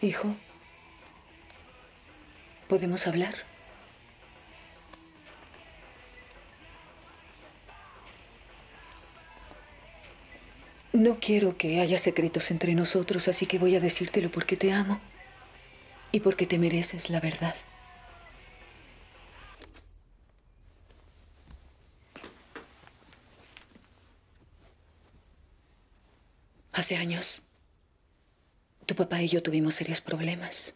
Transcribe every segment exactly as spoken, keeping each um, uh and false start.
Hijo, ¿podemos hablar? No quiero que haya secretos entre nosotros, así que voy a decírtelo porque te amo y porque te mereces la verdad. Hace años, tu papá y yo tuvimos serios problemas.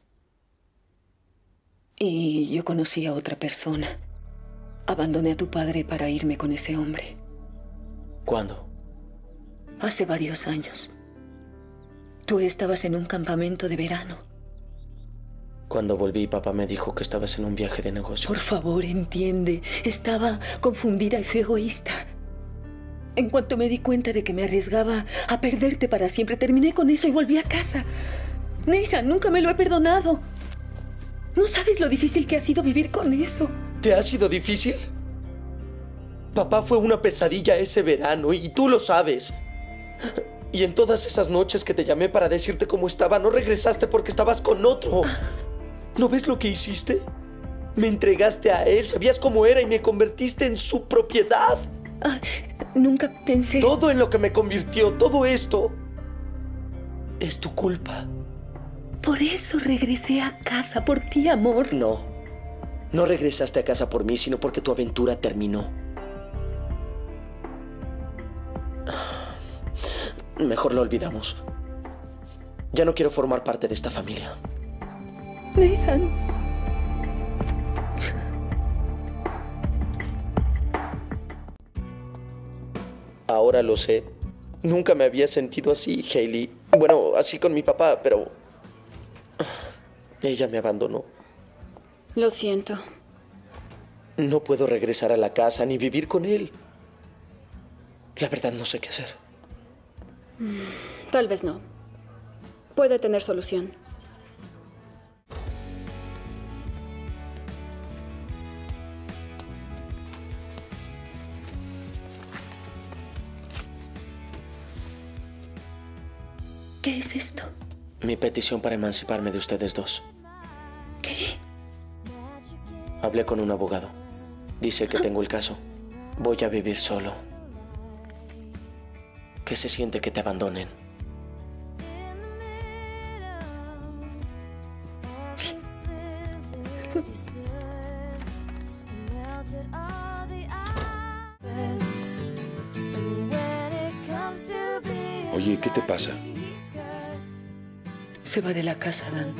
Y yo conocí a otra persona. Abandoné a tu padre para irme con ese hombre. ¿Cuándo? Hace varios años. Tú estabas en un campamento de verano. Cuando volví, papá me dijo que estabas en un viaje de negocios. Por favor, entiende. Estaba confundida y fui egoísta. En cuanto me di cuenta de que me arriesgaba a perderte para siempre, terminé con eso y volví a casa. Nathan, nunca me lo he perdonado. No sabes lo difícil que ha sido vivir con eso. ¿Te ha sido difícil? Papá fue una pesadilla ese verano y tú lo sabes. Y en todas esas noches que te llamé para decirte cómo estaba, no regresaste porque estabas con otro. ¿No ves lo que hiciste? Me entregaste a él, sabías cómo era y me convertiste en su propiedad. Ah, nunca pensé... Todo en lo que me convirtió, todo esto, es tu culpa. Por eso regresé a casa, por ti, amor. No, no regresaste a casa por mí, sino porque tu aventura terminó. Mejor lo olvidamos. Ya no quiero formar parte de esta familia. Nathan. Ahora lo sé. Nunca me había sentido así, Hailey. Bueno, así con mi papá, pero... ella me abandonó. Lo siento. No puedo regresar a la casa ni vivir con él. La verdad, no sé qué hacer. Tal vez no. Puede tener solución. ¿Qué es esto? Mi petición para emanciparme de ustedes dos. ¿Qué? Hablé con un abogado. Dice que tengo el caso. Voy a vivir solo. ¿Qué se siente que te abandonen? Oye, ¿qué te pasa? Se va de la casa, Dan.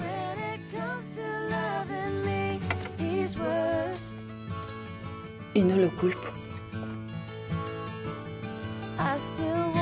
Y no lo culpo. I still